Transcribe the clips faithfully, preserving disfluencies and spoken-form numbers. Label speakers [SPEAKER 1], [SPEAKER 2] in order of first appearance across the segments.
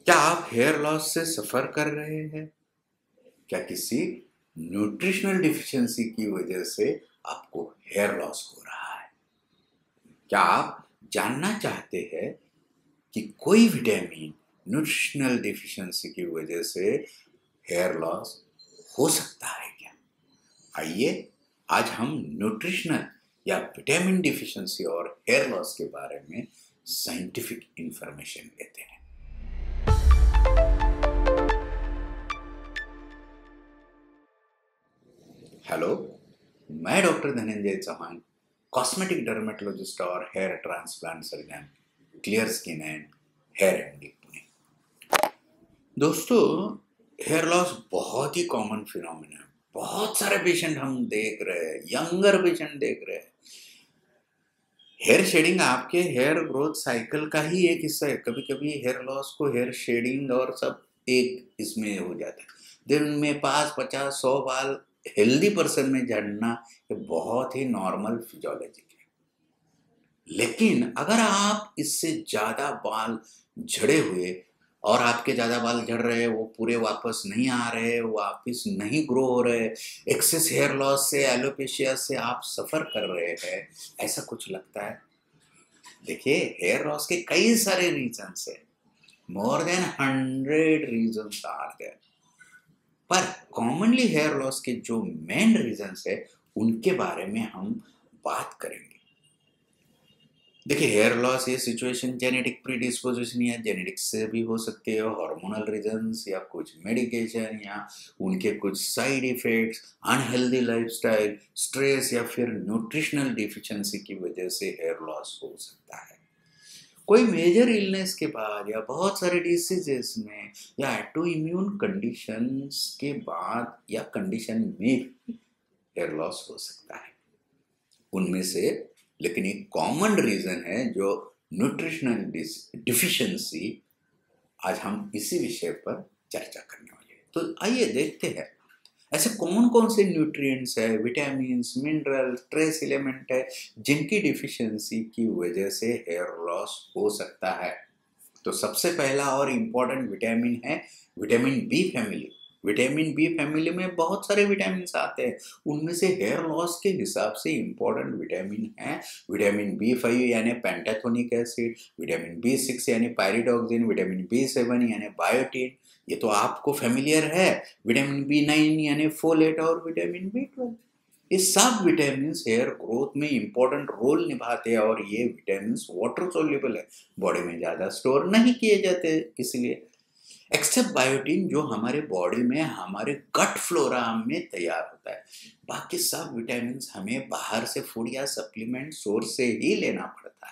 [SPEAKER 1] क्या आप hair loss से सफर कर रहे हैं? क्या किसी न्यूट्रिशनल डिफिशियंसी की वजह से आपको हेयर लॉस हो रहा है? क्या आप जानना चाहते हैं कि कोई विटामिन न्यूट्रिशनल डिफिशियंसी की वजह से हेयर लॉस हो सकता है क्या? आइए आज हम न्यूट्रिशनल या विटामिन डिफिशियंसी और हेयर लॉस के बारे में साइंटिफिक इंफॉर्मेशन लेते हैं। हेलो, मैं doctor Dhananjay Chauhan, cosmetic dermatologist और hair transplant surgeon, clear skin and hair MD Pune. दोस्तों, हेयर लॉस बहुत ही कॉमन फिनोमेना है। बहुत सारे पेशेंट हम देख रहे हैं, यंगर पेशेंट देख रहे हैं। हेयर शेडिंग आपके हेयर ग्रोथ साइकिल का ही एक हिस्सा है। कभी कभी हेयर लॉस को हेयर शेडिंग और सब एक इसमें हो जाता है। दिन में पाँच पचास सौ बाल हेल्दी पर्सन में झड़ना ये बहुत ही नॉर्मल फिजियोलॉजिक है। लेकिन अगर आप इससे ज़्यादा बाल झड़े हुए और आपके ज़्यादा बाल झड़ रहे हैं, वो पूरे वापस नहीं आ रहे, वापस नहीं ग्रो हो रहे, एक्सेस हेयर लॉस से, एलोपेशिया से आप सफ़र कर रहे हैं, ऐसा कुछ लगता है? देखिए, हेयर लॉस के कई सारे रीजंस है। More than hundred reasons are there. पर कॉमनली हेयर लॉस के जो मेन रीजंस है उनके बारे में हम बात करेंगे। देखिए, हेयर लॉस ये सिचुएशन जेनेटिक प्रीडिस्पोजिशन या जेनेटिक्स से भी हो सकती है, हार्मोनल रीजंस या कुछ मेडिकेशन या उनके कुछ side effects, unhealthy lifestyle, stress या फिर न्यूट्रिशनल डिफिशियंसी की वजह से हेयर लॉस हो सकता है। कोई मेजर इलनेस के बाद या बहुत सारे डिसीजेस में या ऑटो इम्यून कंडीशंस के बाद या कंडीशन में भी हेयर लॉस हो सकता है। उनमें से लेकिन एक कॉमन रीजन है जो न्यूट्रिशनल डिफिशियंसी। आज हम इसी विषय पर चर्चा करने वाले हैं। तो आइए देखते हैं ऐसे कौन कौन से न्यूट्रिएंट्स है, विटामिन, मिनरल, ट्रेस एलिमेंट है जिनकी डिफिशियंसी की वजह से हेयर लॉस हो सकता है। तो सबसे पहला और इम्पोर्टेंट विटामिन है vitamin B family. Vitamin B family में बहुत सारे विटामिन आते हैं। उनमें से हेयर लॉस के हिसाब से इम्पोर्टेंट विटामिन है विटामिन बी फाइव यानी pantothenic acid, vitamin B six यानी पायरिडॉक्सिन, विटामिन बी सेवन यानी बायोटिन, ये तो आपको फेमिलियर है, विटामिन बी नाइन यानी फोलेट और विटामिन बी ट्वेल्व। ये सब विटामिन हेयर ग्रोथ में इंपॉर्टेंट रोल निभाते हैं और ये विटामिन वाटर सोल्यूबल है, बॉडी में ज़्यादा स्टोर नहीं किए जाते, इसलिए एक्सेप्ट बायोटिन जो हमारे बॉडी में हमारे गट फ्लोरा में तैयार होता है। बाकी सब विटामिन हमें बाहर से फूड या सप्लीमेंट सोर्स से ही लेना पड़ता है।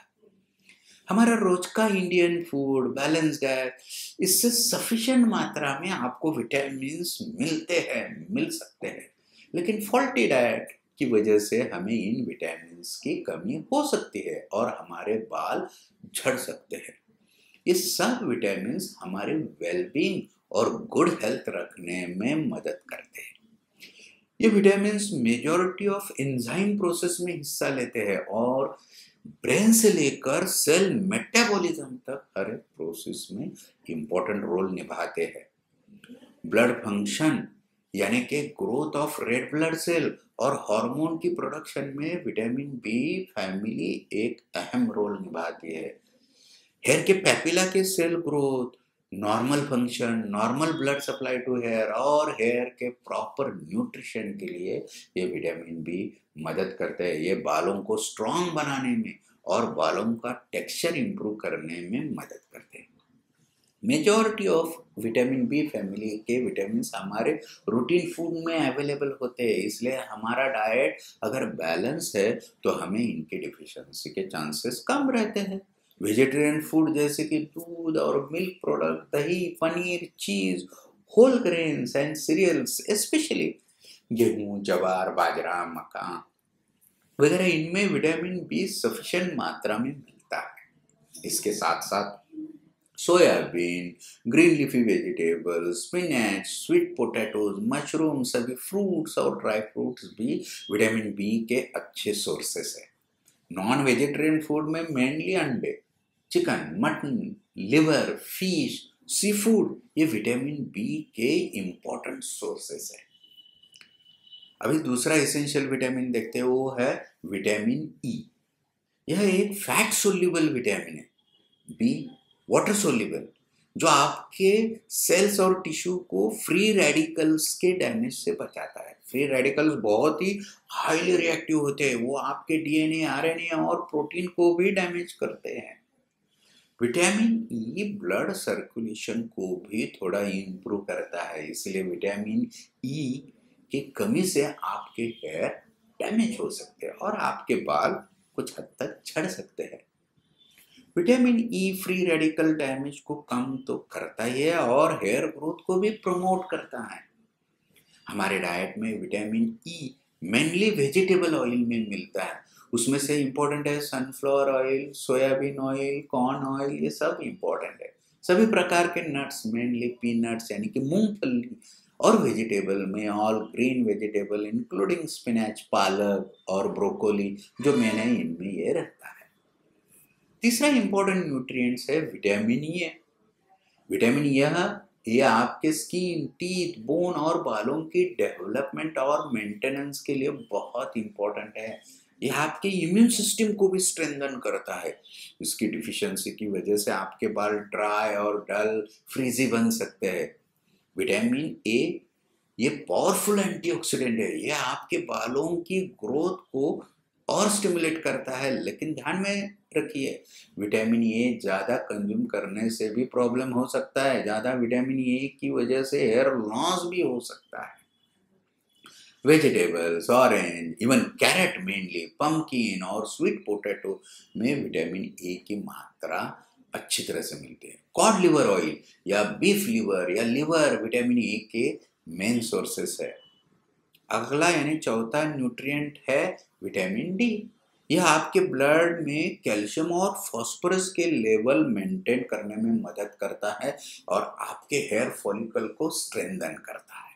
[SPEAKER 1] हमारा रोज का इंडियन फूड, बैलेंस डाइट, इससे सफिशिएंट मात्रा में आपको विटामिन मिलते हैं, मिल सकते हैं। लेकिन फॉल्टी डाइट की वजह से हमें इन विटामिन की कमी हो सकती है और हमारे बाल झड़ सकते हैं। ये सब विटामिन हमारे वेलबींग और गुड हेल्थ रखने में मदद करते हैं। ये vitamin majority of enzyme process में हिस्सा लेते हैं और ब्रेन से लेकर सेल मेटाबॉलिज्म तक हर एक प्रोसेस में इंपॉर्टेंट रोल निभाते हैं। ब्लड फंक्शन यानी कि growth of red blood cell और हार्मोन की प्रोडक्शन में विटामिन बी फैमिली एक अहम रोल निभाती है। हेयर के पैपिला के cell growth, normal function, normal blood supply to hair और हेयर के प्रॉपर न्यूट्रिशन के लिए ये विटामिन बी मदद करते हैं। ये बालों को स्ट्रॉन्ग बनाने में और बालों का टेक्सचर इंप्रूव करने में मदद करते हैं। Majority of vitamin B family के विटामिन हमारे रूटीन फूड में अवेलेबल होते हैं, इसलिए हमारा डाइट अगर बैलेंस है तो हमें इनके डिफिशियंसी के चांसेस कम रहते हैं। वेजिटेरियन फूड जैसे कि दूध और मिल्क प्रोडक्ट, दही, paneer, cheese, whole grains and cereals, specially गेहूं, जवार, बाजरा, मक्का वगैरह, इनमें विटामिन बी सफिशिएंट मात्रा में मिलता है। इसके साथ साथ soybean, green leafy vegetables, spinach, sweet potatoes, mushroom, सभी फ्रूट्स और ड्राई फ्रूट्स भी विटामिन बी के अच्छे सोर्सेस है। नॉन वेजिटेरियन फूड में मेनली अंडे, chicken, mutton, liver, fish sea food, ये विटामिन बी के इंपॉर्टेंट सोर्सेस है। अभी दूसरा एसेंशियल विटामिन देखते हैं, वो है विटामिन ई। यह एक फैट सोल्यूबल विटामिन है। बी वाटर सोल्यूबल, जो आपके सेल्स और टिश्यू को फ्री रेडिकल्स के डैमेज से बचाता है। फ्री रेडिकल्स बहुत ही हाईली रिएक्टिव होते हैं, वो आपके डीएनए, आरएनए और प्रोटीन को भी डैमेज करते हैं। विटामिन ई ब्लड सर्कुलेशन को भी थोड़ा इम्प्रूव करता है, इसलिए विटामिन ई की कमी से आपके हेयर डैमेज हो सकते हैं और आपके बाल कुछ हद तक झड़ सकते हैं। Vitamin E free radical damage को कम तो करता ही है और हेयर ग्रोथ को भी प्रमोट करता है। हमारे डाइट में vitamin E mainly vegetable oil में मिलता है। उसमें से इम्पोर्टेंट है sunflower oil, soybean oil, corn oil, ये सब इम्पोर्टेंट है। सभी प्रकार के नट्स, मेनली पीनट्स यानी कि मूंगफली, और वेजिटेबल में all green vegetable including spinach, पालक और ब्रोकोली, जो मैंने इनमें ये रहता है। तीसरा इंपॉर्टेंट न्यूट्रिएंट्स है विटामिन ए। विटामिन यह ये आपके स्किन, टीथ, बोन और बालों की डेवलपमेंट और मेंटेनेंस के लिए बहुत इंपॉर्टेंट है। यह आपके इम्यून सिस्टम को भी स्ट्रेंथन करता है। इसकी डिफिशियंसी की वजह से आपके बाल ड्राई और डल, फ्रीजी बन सकते हैं। विटामिन ए ये पावरफुल एंटीऑक्सीडेंट है। यह आपके बालों की ग्रोथ को और स्टिमुलेट करता है, लेकिन ध्यान में रखिए विटामिन ए ज़्यादा कंज्यूम करने से भी प्रॉब्लम हो सकता है। ज़्यादा विटामिन ए की वजह से हेयर लॉस भी हो सकता है। Vegetables, orange, even carrot, mainly pumpkin और स्वीट पोटैटो में विटामिन ए की मात्रा अच्छी तरह से मिलती है। कॉड लिवर ऑयल या बीफ लिवर या लिवर विटामिन ए के मेन सोर्सेस है। अगला यानी चौथा न्यूट्रिएंट है विटामिन डी। यह आपके ब्लड में कैल्शियम और फास्फोरस के लेवल मेंटेन करने में मदद करता है और आपके हेयर फॉलिकल को स्ट्रेंथन करता है।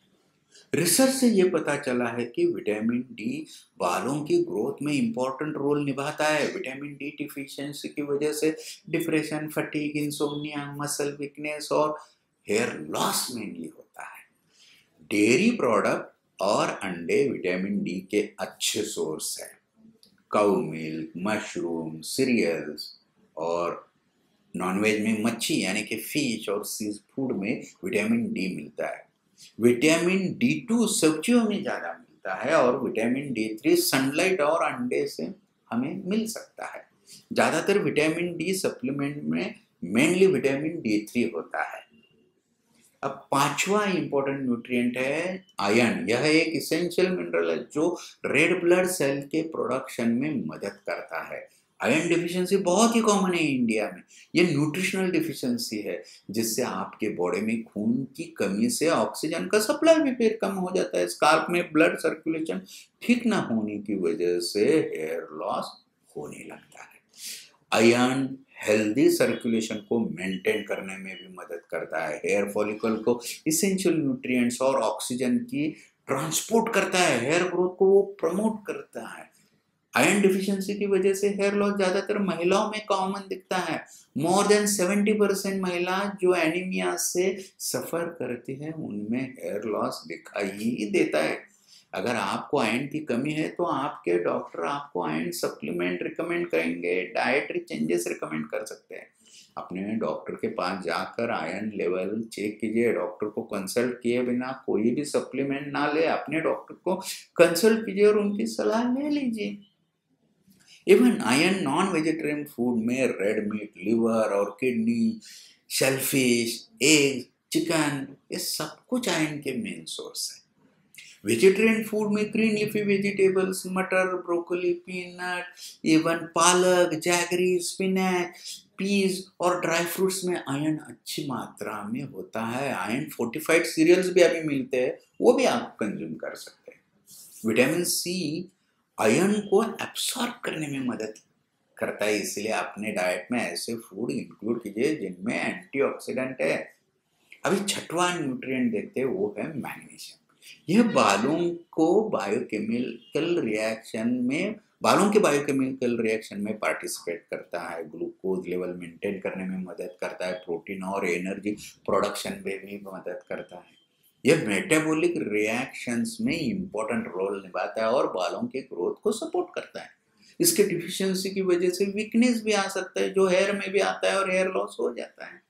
[SPEAKER 1] रिसर्च से यह पता चला है कि विटामिन डी बालों की ग्रोथ में इंपॉर्टेंट रोल निभाता है। विटामिन डी डिफिशियंसी की वजह से depression, fatigue, insomnia, muscle weakness और हेयर लॉस मेनली होता है। डेयरी प्रोडक्ट और अंडे विटामिन डी के अच्छे सोर्स हैं। काउ मिल्क, मशरूम, सीरियल्स और नॉनवेज में मच्छी यानी कि फिश और सी फूड में विटामिन डी मिलता है। विटामिन डी टू सब्जियों में ज़्यादा मिलता है और विटामिन डी थ्री सनलाइट और अंडे से हमें मिल सकता है। ज़्यादातर विटामिन डी सप्लीमेंट में मेनली विटामिन डी थ्री होता है। अब पांचवा इंपॉर्टेंट न्यूट्रिएंट है आयरन। यह एक इसेंशियल मिनरल है जो रेड ब्लड सेल के प्रोडक्शन में मदद करता है। आयरन डिफिशियंसी बहुत ही कॉमन है इंडिया में। यह न्यूट्रिशनल डिफिशियंसी है जिससे आपके बॉडी में खून की कमी से ऑक्सीजन का सप्लाई भी फिर कम हो जाता है। स्काल्प में ब्लड सर्कुलेशन ठीक ना होने की वजह से हेयर लॉस होने लगता है। आयरन हेल्दी सर्कुलेशन को मेंटेन करने में भी मदद करता है। हेयर फॉलिकल को इसेंशियल न्यूट्रिएंट्स और ऑक्सीजन की ट्रांसपोर्ट करता है। हेयर ग्रोथ को वो प्रमोट करता है। आयरन डिफिशियंसी की वजह से हेयर लॉस ज्यादातर महिलाओं में कॉमन दिखता है। मोर देन सेवेंटी परसेंट महिला जो एनीमिया से सफर करती है उनमें हेयर लॉस दिखाई ही देता है। अगर आपको आयरन की कमी है तो आपके डॉक्टर आपको आयरन सप्लीमेंट रिकमेंड करेंगे, डाइटरी चेंजेस रिकमेंड कर सकते हैं। अपने डॉक्टर के पास जाकर आयरन लेवल चेक कीजिए। डॉक्टर को कंसल्ट किए बिना कोई भी सप्लीमेंट ना ले, अपने डॉक्टर को कंसल्ट कीजिए और उनकी सलाह ले लीजिए। Even iron non vegetarian food में रेड मीट, लिवर और किडनी, शेलफिश, एग, चिकन, ये सब कुछ आयरन के मेन सोर्स है। वेजिटेरियन फूड में ग्रीन लीफी वेजिटेबल्स, मटर, ब्रोकोली, पीनट, इवन पालक, जैगरी, स्पिनच, पीज और ड्राई फ्रूट्स में आयरन अच्छी मात्रा में होता है। आयरन फोर्टिफाइड सीरियल्स भी अभी मिलते हैं, वो भी आप कंज्यूम कर सकते हैं। विटामिन सी आयरन को एब्सॉर्ब करने में मदद करता है, इसलिए अपने डाइट में ऐसे फूड इंक्लूड कीजिए जिनमें एंटीऑक्सीडेंट है। अभी छठवां न्यूट्रिएंट देखते हैं, वो है मैग्नीशियम। यह बालों को बायोकेमिकल रिएक्शन में बालों के बायोकेमिकल रिएक्शन में पार्टिसिपेट करता है, ग्लूकोज लेवल मेंटेन करने में मदद करता है, प्रोटीन और एनर्जी प्रोडक्शन में भी मदद करता है। यह मेटाबॉलिक रिएक्शंस में इंपॉर्टेंट रोल निभाता है और बालों के ग्रोथ को सपोर्ट करता है। इसके डिफिशियंसी की वजह से वीकनेस भी आ सकता है, जो हेयर में भी आता है और हेयर लॉस हो जाता है।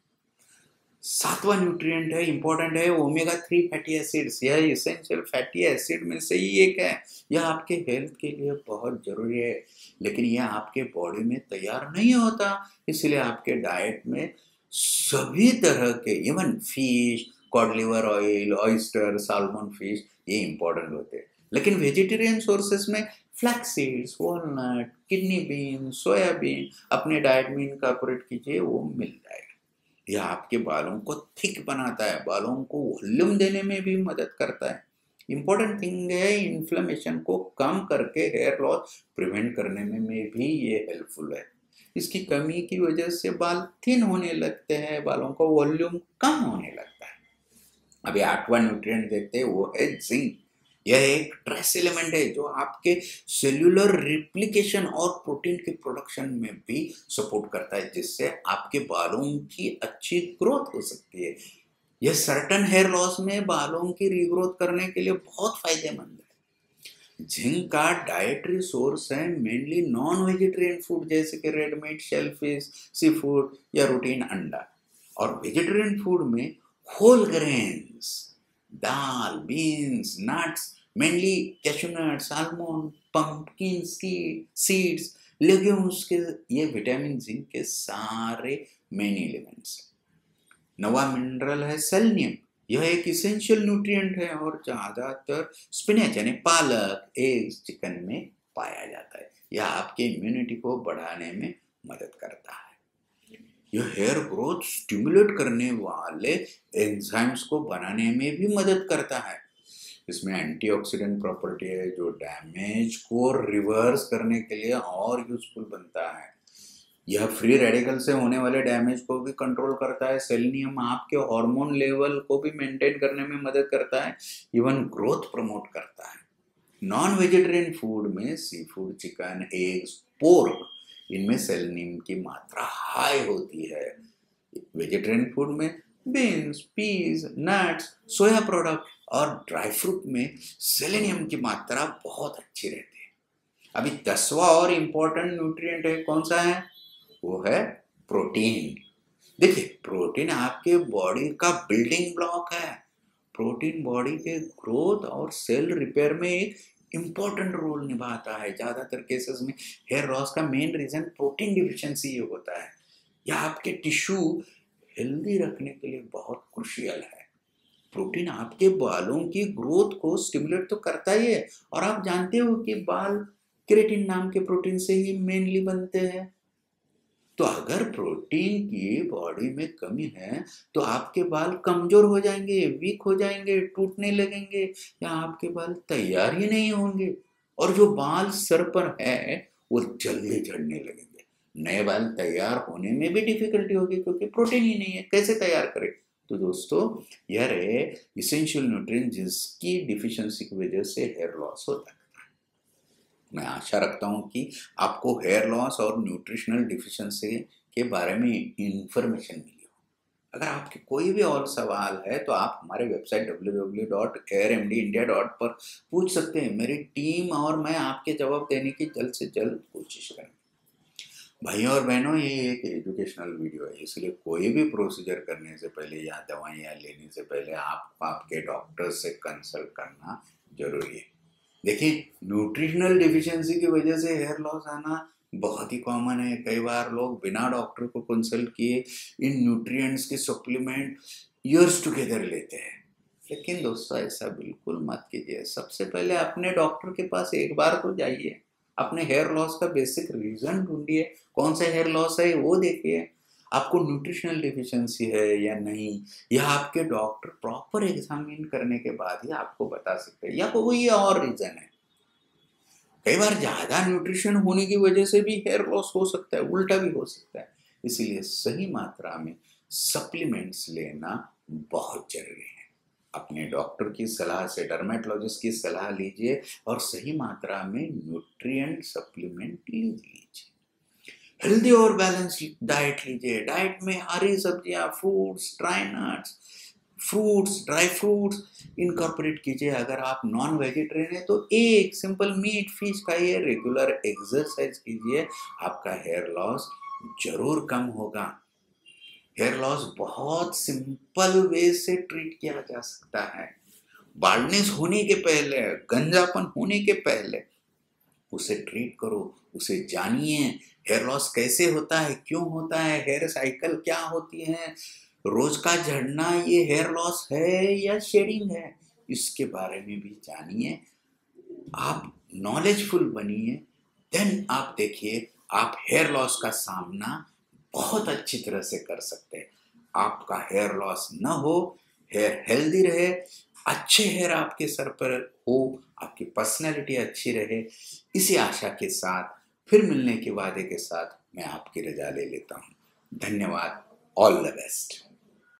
[SPEAKER 1] सातवां न्यूट्रिएंट है, इंपॉर्टेंट है, ओमेगा थ्री फैटी एसिड्स। यह इसेंशियल फैटी एसिड में से ही एक है। यह आपके हेल्थ के लिए बहुत जरूरी है, लेकिन यह आपके बॉडी में तैयार नहीं होता, इसलिए आपके डाइट में सभी तरह के, even fish, cod liver oil, oyster, salmon fish, ये इंपॉर्टेंट होते हैं। लेकिन वेजिटेरियन सोर्सेस में flax seeds, walnut, kidney bean, soybean अपने डाइट में इनकॉर्पोरेट कीजिए, वो मिल जाएगा। यह आपके बालों को थिक बनाता है, बालों को वॉल्यूम देने में भी मदद करता है। इंपॉर्टेंट थिंग है, इन्फ्लेमेशन को कम करके हेयर लॉस प्रिवेंट करने में, में भी ये हेल्पफुल है। इसकी कमी की वजह से बाल थिन होने लगते हैं, बालों का वॉल्यूम कम होने लगता है। अभी आठवां न्यूट्रिएंट देखते हैं, वो है जिंक। यह एक ट्रेस एलिमेंट है जो आपके सेल्यूलर रिप्लिकेशन और प्रोटीन के प्रोडक्शन में भी सपोर्ट करता है, जिससे आपके बालों की अच्छी ग्रोथ हो सकती है। यह सर्टन हेयर लॉस में बालों की रीग्रोथ करने के लिए बहुत फायदेमंद है। जिंक का डाइटरी सोर्स है मेनली नॉन वेजिटेरियन फूड, जैसे कि red meat, shellfish, sea food या रूटीन अंडा। और वेजिटेरियन फूड में होल ग्रेन्स, दाल, beans, nuts, mainly cashew nuts, almond, pumpkin seeds, legumes के, ये विटामिन जिंक के सारे मेन एलिमेंट्स। नवा मिनरल है सेलेनियम। यह एक इसेंशियल न्यूट्रिएंट है और ज्यादातर स्पिनच यानी पालक, एग्स, चिकन में पाया जाता है। यह आपके इम्यूनिटी को बढ़ाने में मदद करता है। यह हेयर ग्रोथ स्टिमुलेट करने वाले एंजाइम्स को बनाने में भी मदद करता है। इसमें एंटीऑक्सीडेंट प्रॉपर्टी है जो डैमेज को रिवर्स करने के लिए और यूजफुल बनता है। यह फ्री रेडिकल से होने वाले डैमेज को भी कंट्रोल करता है। सेलेनियम आपके हार्मोन लेवल को भी मेंटेन करने में मदद करता है, इवन ग्रोथ प्रमोट करता है। नॉन वेजिटेरियन फूड में sea food, chicken, eggs, pork, इनमें सेलेनियम की मात्रा हाई होती है। वेजिटेरियन फूड में beans, peas, nuts, soya product और ड्राई फ्रूट में सेलेनियम की मात्रा बहुत अच्छी रहती है। अभी दसवां और इम्पोर्टेंट न्यूट्रिएंट है, कौन सा है? वो है प्रोटीन। देखिए, प्रोटीन आपके बॉडी का बिल्डिंग ब्लॉक है। प्रोटीन बॉडी के ग्रोथ और सेल रिपेयर में एक इंपॉर्टेंट रोल निभाता है। ज्यादातर केसेस में हेयर लॉस का मेन रीजन प्रोटीन डिफिशियंसी होता है। यह आपके टिश्यू हेल्दी रखने के लिए बहुत क्रूशियल है। प्रोटीन आपके बालों की ग्रोथ को स्टिमुलेट तो करता ही है, और आप जानते हो कि बाल केराटिन नाम के प्रोटीन से ही मेनली बनते हैं। तो अगर प्रोटीन की बॉडी में कमी है तो आपके बाल कमजोर हो जाएंगे, वीक हो जाएंगे, टूटने लगेंगे, या आपके बाल तैयार ही नहीं होंगे। और जो बाल सर पर है वो जल्दी झड़ने लगेंगे। नए बाल तैयार होने में भी डिफिकल्टी होगी क्योंकि प्रोटीन ही नहीं है, कैसे तैयार करें? तो दोस्तों, यह है इसेंशियल न्यूट्रिएंट जिसकी डिफिशियंसी की वजह से हेयर लॉस होता है। मैं आशा रखता हूं कि आपको हेयर लॉस और न्यूट्रिशनल डिफिशियंसी के बारे में इंफॉर्मेशन मिली हो। अगर आपके कोई भी और सवाल है तो आप हमारे website W W W dot hair M D India dot पर पूछ सकते हैं। मेरी टीम और मैं आपके जवाब देने की जल्द से जल्द कोशिश करेंगे। भाइयों और बहनों, ये एक एजुकेशनल वीडियो है, इसलिए कोई भी प्रोसीजर करने से पहले या दवाइयाँ लेने से पहले आप आपके डॉक्टर से कंसल्ट करना जरूरी है। देखिए, न्यूट्रिशनल डिफिशियंसी की वजह से हेयर लॉस आना बहुत ही कॉमन है। कई बार लोग बिना डॉक्टर को कंसल्ट किए इन न्यूट्रिएंट्स के सप्लीमेंट ईयर्स टुगेदर लेते हैं। लेकिन दोस्तों, ऐसा बिल्कुल मत कीजिए। सबसे पहले अपने डॉक्टर के पास एक बार तो जाइए, अपने हेयर लॉस का बेसिक रीजन ढूंढिए, कौन सा हेयर लॉस है वो देखिए, आपको न्यूट्रिशनल डिफिशियंसी है या नहीं, या आपके डॉक्टर प्रॉपर एग्जामिन करने के बाद ही आपको बता सकते हैं, या कोई और रीजन है। कई बार ज्यादा न्यूट्रिशन होने की वजह से भी हेयर लॉस हो सकता है, उल्टा भी हो सकता है। इसीलिए सही मात्रा में सप्लीमेंट्स लेना बहुत जरूरी है। अपने डॉक्टर की सलाह से, डर्मेटोलॉजिस्ट की सलाह लीजिए और सही मात्रा में न्यूट्रिएंट सप्लीमेंट लीजिए। हेल्दी और बैलेंस्ड डाइट लीजिए। डाइट में हरी सब्जियां, fruits, dry nuts, fruits, dry fruits incorporate कीजिए। अगर आप नॉन वेजिटेरियन है तो एक सिंपल मीट, फिश खाइए। रेगुलर एक्सरसाइज कीजिए, आपका हेयर लॉस जरूर कम होगा। हेयर लॉस बहुत सिंपल वे से ट्रीट किया जा सकता है। बाल्डनेस होने के पहले, गंजापन होने के पहले उसे ट्रीट करो, उसे जानिए। हेयर लॉस कैसे होता है, क्यों होता है, हेयर साइकिल क्या होती है, रोज का झड़ना ये हेयर लॉस है या शेडिंग है, इसके बारे में भी जानिए। आप नॉलेजफुल बनिए, देन आप देखिए आप हेयर लॉस का सामना बहुत अच्छी तरह से कर सकते हैं। आपका हेयर लॉस ना हो, हेयर हेल्दी रहे, अच्छे हेयर आपके सर पर हो, आपकी पर्सनैलिटी अच्छी रहे, इसी आशा के साथ फिर मिलने के वादे के साथ मैं आपकी रजा ले लेता हूँ। धन्यवाद। All the best.